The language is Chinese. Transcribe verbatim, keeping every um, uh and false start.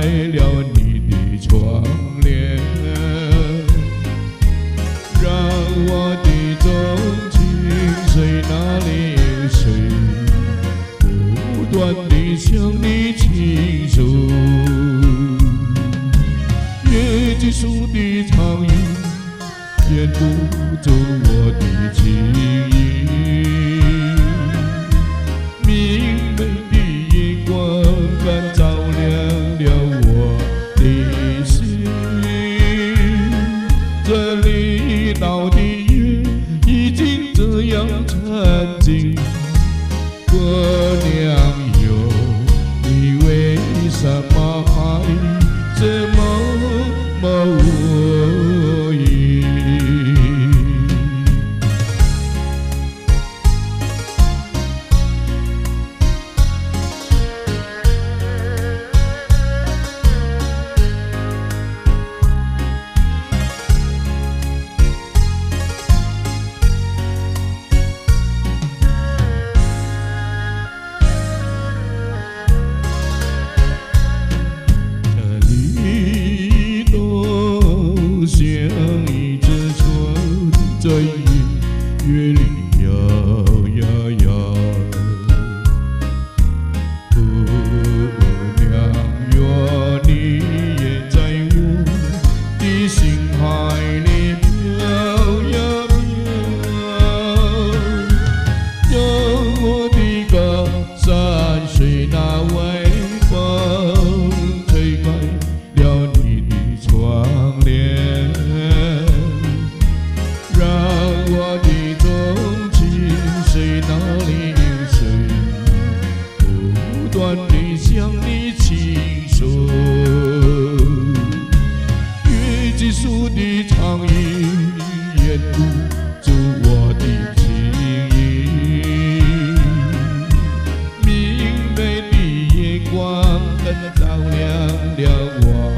了你的窗帘，让我的钟情随那流水，不断地向你倾诉。月季树的长影，掩不住我的情意。明媚的月光感照亮了我的心，这离岛的月已经这样沉静。姑娘哟，你为什么还这么么无语？这夜月里摇摇摇，姑娘哟，你也在我的心海里飘呀飘，让我的歌山水那微风吹开了你的窗帘。我的钟情随那流水，不断地向你倾诉。月季树的长影，掩不住我的情意。明媚的月光更照亮了我